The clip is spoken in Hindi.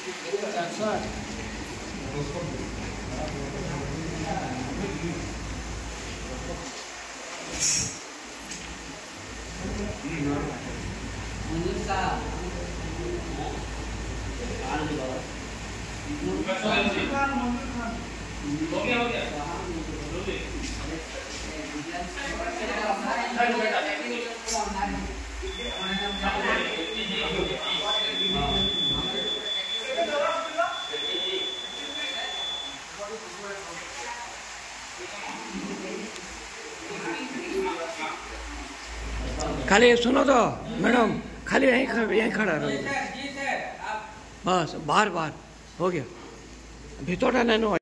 खाली सुनो तो मैडम, खाली यहीं खड़ा रहो बस। बाहर बाहर हो गया, भीतर नहीं।